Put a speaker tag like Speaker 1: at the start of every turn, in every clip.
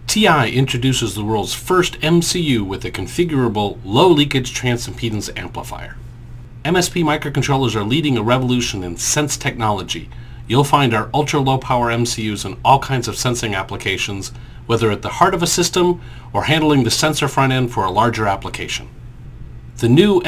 Speaker 1: TI introduces the world's first MCU with a configurable low-leakage transimpedance amplifier. MSP microcontrollers are leading a revolution in sense technology. You'll find our ultra-low power MCUs in all kinds of sensing applications, whether at the heart of a system or handling the sensor front end for a larger application. The new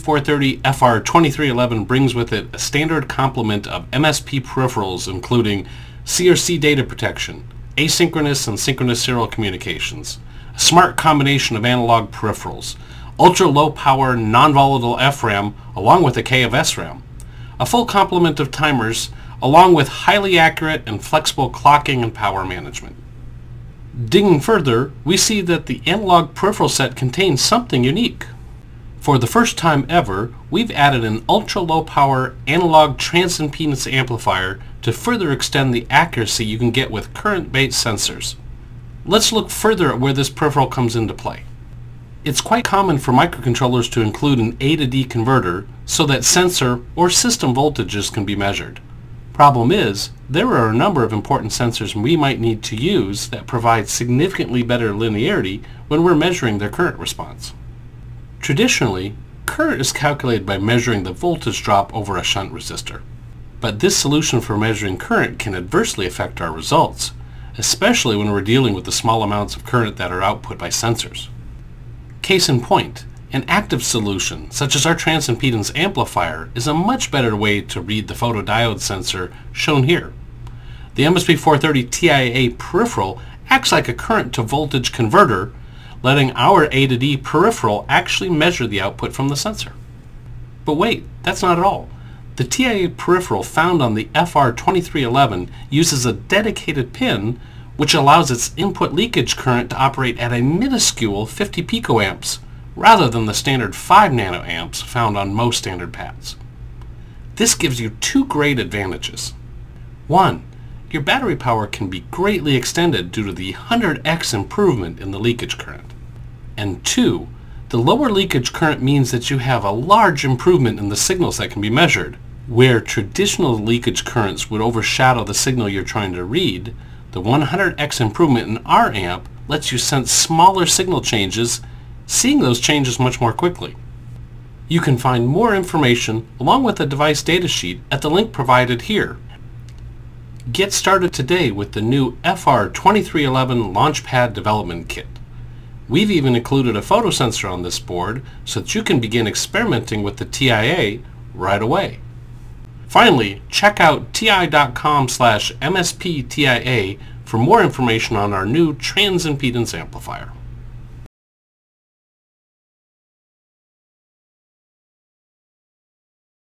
Speaker 1: MSP430FR2311 brings with it a standard complement of MSP peripherals including CRC data protection, asynchronous and synchronous serial communications, a smart combination of analog peripherals, ultra-low power non-volatile FRAM along with a K of SRAM, a full complement of timers along with highly accurate and flexible clocking and power management. Digging further, we see that the analog peripheral set contains something unique. For the first time ever, we've added an ultra-low power analog transimpedance amplifier to further extend the accuracy you can get with current-based sensors. Let's look further at where this peripheral comes into play. It's quite common for microcontrollers to include an A to D converter so that sensor or system voltages can be measured. Problem is, there are a number of important sensors we might need to use that provide significantly better linearity when we're measuring their current response. Traditionally, current is calculated by measuring the voltage drop over a shunt resistor. But this solution for measuring current can adversely affect our results, especially when we're dealing with the small amounts of current that are output by sensors. Case in point, an active solution, such as our transimpedance amplifier, is a much better way to read the photodiode sensor shown here. The MSP430 TIA peripheral acts like a current to voltage converter, letting our A to D peripheral actually measure the output from the sensor. But wait, that's not all. The TIA peripheral found on the FR2311 uses a dedicated pin which allows its input leakage current to operate at a minuscule 50 picoamps rather than the standard 5 nanoamps found on most standard pads. This gives you two great advantages. One, your battery power can be greatly extended due to the 100x improvement in the leakage current. And two, the lower leakage current means that you have a large improvement in the signals that can be measured. Where traditional leakage currents would overshadow the signal you're trying to read, the 100x improvement in our amp lets you sense smaller signal changes, seeing those changes much more quickly. You can find more information along with the device datasheet at the link provided here. Get started today with the new FR2311 Launchpad Development Kit. We've even included a photosensor on this board so that you can begin experimenting with the TIA right away. Finally, check out ti.com/MSPTIA for more information on our new transimpedance amplifier.